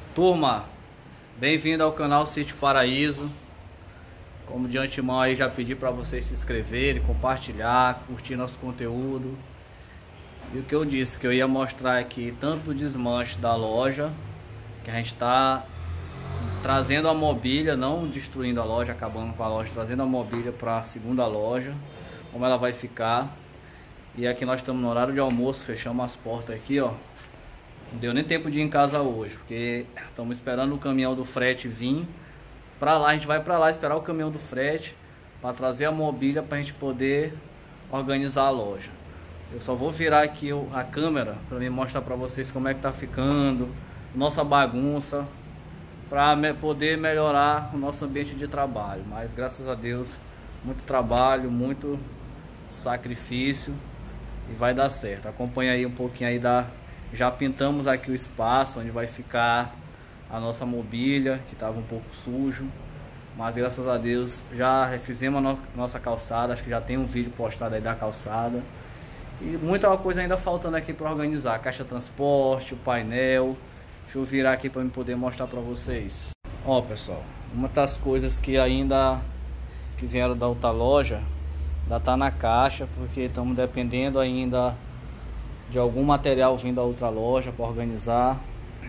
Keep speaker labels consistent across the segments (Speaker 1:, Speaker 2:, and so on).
Speaker 1: Turma, bem-vindo ao canal Sítio Paraíso. Como de antemão aí já pedi para vocês se inscreverem, compartilhar, curtir nosso conteúdo. E o que eu disse, que eu ia mostrar aqui tanto o desmanche da loja, que a gente está trazendo a mobília, não destruindo a loja, acabando com a loja, trazendo a mobília para a segunda loja, como ela vai ficar. E aqui nós estamos no horário de almoço, fechamos as portas aqui, ó. Não deu nem tempo de ir em casa hoje, porque estamos esperando o caminhão do frete vir para lá. A gente vai para lá esperar o caminhão do frete para trazer a mobília para a gente poder organizar a loja. Eu só vou virar aqui a câmera para me mostrar para vocês como é que tá ficando nossa bagunça, para poder melhorar o nosso ambiente de trabalho. Mas graças a Deus, muito trabalho, muito sacrifício e vai dar certo. Acompanha aí um pouquinho aí já pintamos aqui o espaço onde vai ficar a nossa mobília, que estava um pouco sujo, mas graças a Deus já refizemos a nossa calçada. Acho que já tem um vídeo postado aí da calçada. E muita coisa ainda faltando aqui para organizar, a caixa de transporte, o painel. Deixa eu virar aqui para eu poder mostrar para vocês. Ó, pessoal, uma das coisas que vieram da outra loja ainda tá na caixa, porque estamos dependendo ainda de algum material vindo da outra loja para organizar.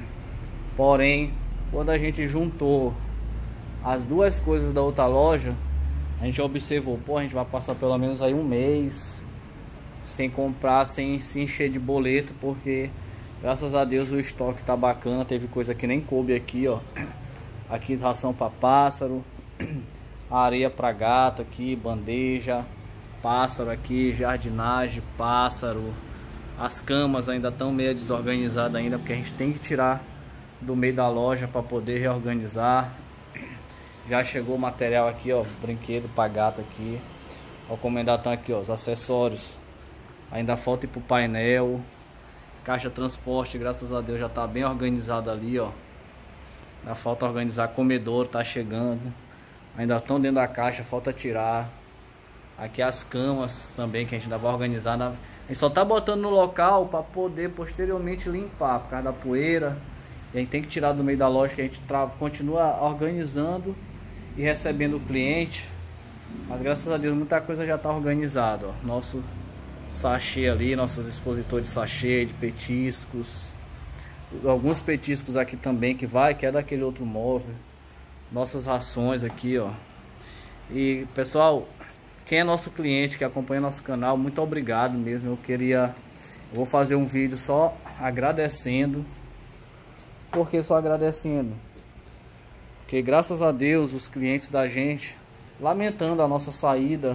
Speaker 1: Porém, quando a gente juntou as duas coisas da outra loja, a gente observou, pô, a gente vai passar pelo menos aí um mês sem comprar, sem se encher de boleto, porque graças a Deus o estoque tá bacana. Teve coisa que nem coube aqui, ó. Aqui ração para pássaro, areia para gato aqui, bandeja, pássaro aqui, jardinagem, pássaro. As camas ainda estão meio desorganizadas ainda, porque a gente tem que tirar do meio da loja para poder reorganizar. Já chegou o material aqui, ó, brinquedo para gato aqui. Ó, como ainda estão aqui, ó, os acessórios. Ainda falta ir pro painel. Caixa de transporte, graças a Deus já tá bem organizado ali, ó. Ainda falta organizar comedor, tá chegando. Ainda estão dentro da caixa, falta tirar. Aqui as camas também, que a gente ainda vai organizar. A gente só tá botando no local para poder posteriormente limpar, por causa da poeira. E a gente tem que tirar do meio da loja, que a gente continua organizando e recebendo o cliente. Mas graças a Deus muita coisa já tá organizada, ó. Nosso sachê ali, nossos expositores de sachê, de petiscos. Alguns petiscos aqui também que é daquele outro móvel. Nossas rações aqui, ó. E pessoal, quem é nosso cliente, que acompanha nosso canal, muito obrigado mesmo. Eu vou fazer um vídeo só agradecendo. Por que só agradecendo? Porque graças a Deus os clientes da gente, lamentando a nossa saída,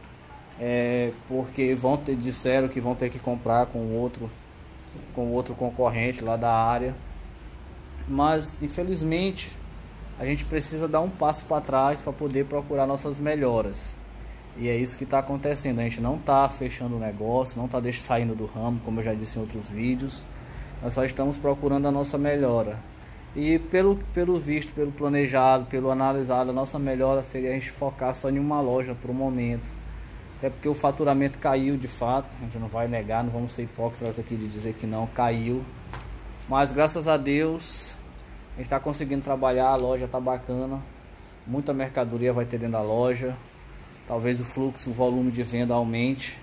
Speaker 1: porque disseram que vão ter que comprar com outro concorrente lá da área. Mas infelizmente a gente precisa dar um passo para trás para poder procurar nossas melhoras. E é isso que está acontecendo. A gente não está fechando o negócio, não está saindo do ramo, como eu já disse em outros vídeos. Nós só estamos procurando a nossa melhora. E pelo visto, pelo planejado, pelo analisado, a nossa melhora seria a gente focar só em uma loja por um momento. Até porque o faturamento caiu de fato, a gente não vai negar, não vamos ser hipócritas aqui de dizer que não, caiu. Mas graças a Deus a gente está conseguindo trabalhar, a loja está bacana. Muita mercadoria vai ter dentro da loja. Talvez o fluxo, o volume de venda aumente.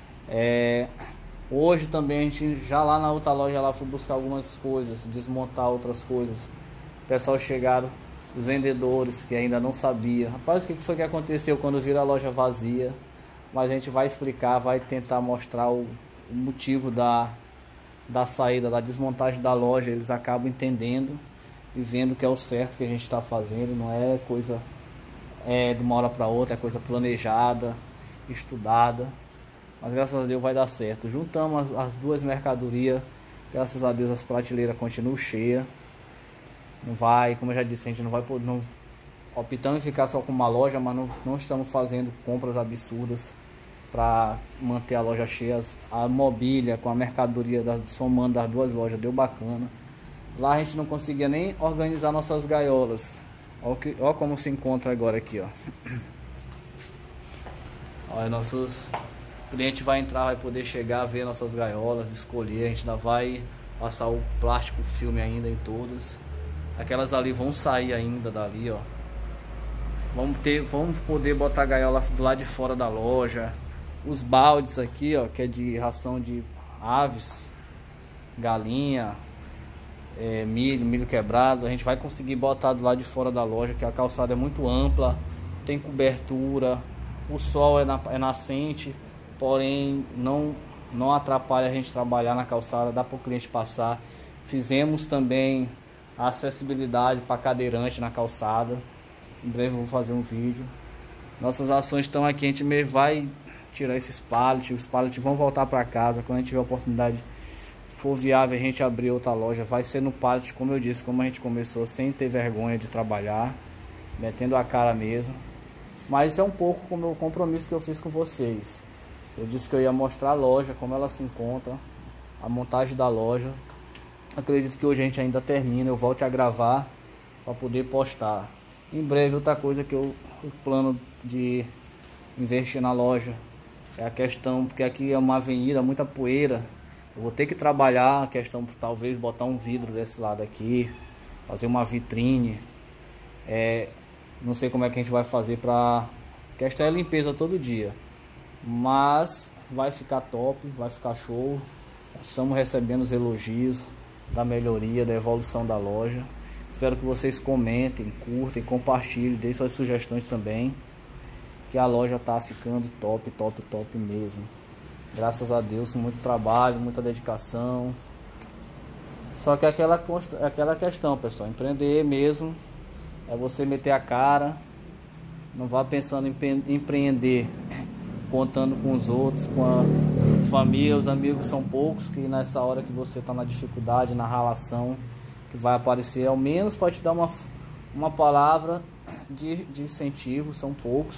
Speaker 1: Hoje também a gente já lá na outra loja lá foi buscar algumas coisas, desmontar outras coisas. O pessoal chegaram, os vendedores que ainda não sabia. Rapaz, o que foi que aconteceu quando viram a loja vazia? Mas a gente vai explicar, vai tentar mostrar o motivo da saída, da desmontagem da loja. Eles acabam entendendo e vendo que é o certo que a gente está fazendo. Não é coisa de uma hora para outra, é coisa planejada, estudada. Mas graças a Deus vai dar certo. Juntamos as duas mercadorias. Graças a Deus as prateleiras continuam cheias. Não vai, como eu já disse, a gente não vai poder, optamos em ficar só com uma loja, mas não estamos fazendo compras absurdas para manter a loja cheia. A mobília com a mercadoria somando das duas lojas deu bacana. Lá a gente não conseguia nem organizar nossas gaiolas. Olha como se encontra agora aqui, ó. Olha, nossos O cliente vai entrar, vai poder chegar, ver nossas gaiolas, escolher. A gente ainda vai passar o plástico filme ainda em todas. Aquelas ali vão sair ainda dali, ó. Vamos poder botar a gaiola do lado de fora da loja. Os baldes aqui, ó, que é de ração de aves, galinha, milho quebrado, a gente vai conseguir botar do lado de fora da loja, que a calçada é muito ampla, tem cobertura, o sol é nascente, porém não atrapalha a gente trabalhar na calçada, dá para o cliente passar. Fizemos também a acessibilidade para cadeirante na calçada. Em breve eu vou fazer um vídeo. Nossas ações estão aqui, a gente mesmo vai tirar esses pallets, os pallets vão voltar para casa. Quando a gente tiver a oportunidade, for viável, a gente abrir outra loja, vai ser no pallet, como eu disse, como a gente começou, sem ter vergonha de trabalhar, metendo a cara mesmo. Mas é um pouco como o compromisso que eu fiz com vocês. Eu disse que eu ia mostrar a loja, como ela se encontra, a montagem da loja. Acredito que hoje a gente ainda termina, eu volto a gravar para poder postar. Em breve, outra coisa que o plano de investir na loja é a questão, porque aqui é uma avenida, muita poeira. Eu vou ter que trabalhar a questão, talvez botar um vidro desse lado aqui, fazer uma vitrine. Não sei como é que a gente vai fazer para questão é limpeza todo dia, mas vai ficar top, vai ficar show. Estamos recebendo os elogios da melhoria, da evolução da loja. Espero que vocês comentem, curtem, compartilhem, deem suas sugestões também, que a loja tá ficando top, top, top mesmo. Graças a Deus, muito trabalho, muita dedicação. Só que aquela questão, pessoal, empreender mesmo é você meter a cara. Não vá pensando em empreender contando com os outros, com a família. Os amigos são poucos, que nessa hora que você está na dificuldade, na ralação, que vai aparecer, ao menos para te dar uma palavra de incentivo. São poucos,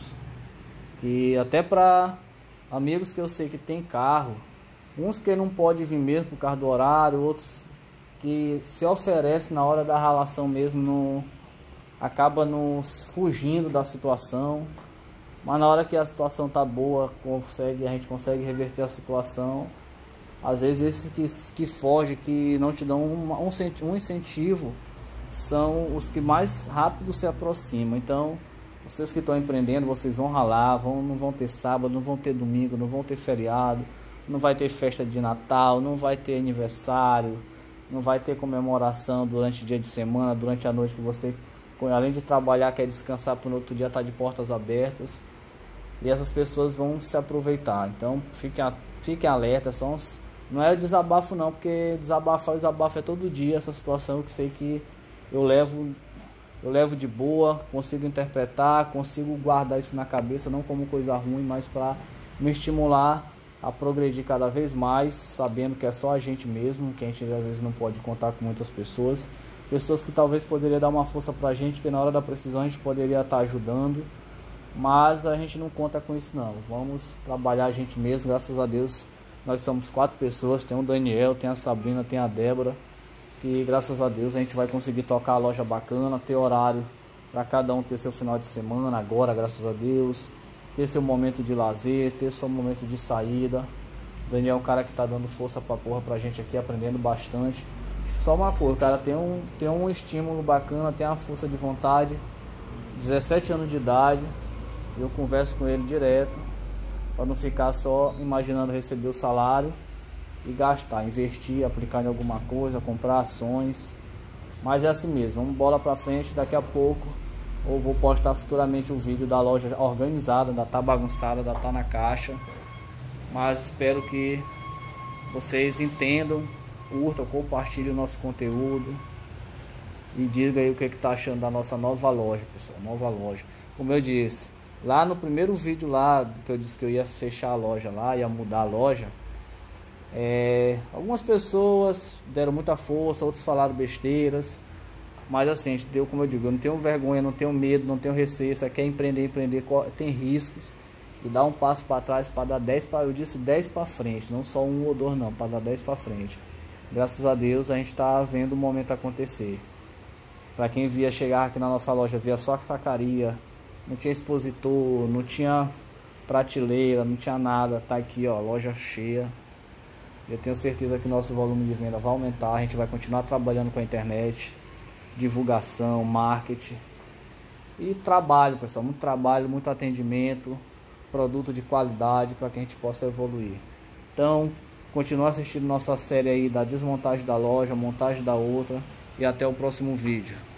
Speaker 1: que até para amigos que eu sei que tem carro, uns que não pode vir mesmo por causa do horário, outros que se oferecem na hora da ralação mesmo, acaba fugindo da situação, mas na hora que a situação tá boa, a gente consegue reverter a situação. Às vezes esses que fogem, que não te dão um incentivo, são os que mais rápido se aproximam. Então, vocês que estão empreendendo, vocês vão ralar, não vão ter sábado, não vão ter domingo, não vão ter feriado, não vai ter festa de Natal, não vai ter aniversário, não vai ter comemoração durante o dia de semana, durante a noite, que você, além de trabalhar, quer descansar para no outro dia estar de portas abertas. E essas pessoas vão se aproveitar. Então fiquem alertas. Não é desabafo não, porque desabafo é todo dia. Essa situação eu sei que eu levo de boa, consigo interpretar, consigo guardar isso na cabeça, não como coisa ruim, mas para me estimular a progredir cada vez mais, sabendo que é só a gente mesmo, que a gente às vezes não pode contar com muitas pessoas que talvez poderiam dar uma força pra gente, que na hora da precisão a gente poderia estar ajudando, mas a gente não conta com isso não. Vamos trabalhar a gente mesmo. Graças a Deus nós somos 4 pessoas, tem o Daniel, tem a Sabrina, tem a Débora, que graças a Deus a gente vai conseguir tocar a loja bacana, ter horário para cada um ter seu final de semana agora, graças a Deus, ter seu momento de lazer, ter seu momento de saída. O Daniel é um cara que tá dando força pra gente aqui, aprendendo bastante. Só uma coisa, o cara tem um estímulo bacana, tem uma força de vontade, 17 anos de idade, eu converso com ele direto, para não ficar só imaginando receber o salário e gastar, investir, aplicar em alguma coisa, comprar ações. Mas é assim mesmo, vamos bola pra frente. Daqui a pouco eu vou postar futuramente um vídeo da loja organizada, ainda tá bagunçada, ainda tá na caixa, mas espero que vocês entendam, curtam, compartilhem o nosso conteúdo e diga aí o que tá achando da nossa nova loja, pessoal. Nova loja, como eu disse lá no primeiro vídeo lá, que eu disse que eu ia fechar a loja lá, ia mudar a loja, algumas pessoas deram muita força, outros falaram besteiras, mas assim, a gente deu, como eu digo, eu não tenho vergonha, não tenho medo, não tenho receio. Você quer empreender, tem riscos, e dar um passo para trás para dar 10 para frente, não só 1 ou 2 não, para dar 10 para frente. Graças a Deus a gente está vendo o momento acontecer. Para quem via chegar aqui na nossa loja, via só sacaria, não tinha expositor, não tinha prateleira, não tinha nada, tá aqui ó, loja cheia. Eu tenho certeza que nosso volume de venda vai aumentar, a gente vai continuar trabalhando com a internet. divulgação, marketing e trabalho, pessoal, muito trabalho, muito atendimento, produto de qualidade para que a gente possa evoluir. Então, continue assistindo nossa série aí da desmontagem da loja, montagem da outra, e até o próximo vídeo.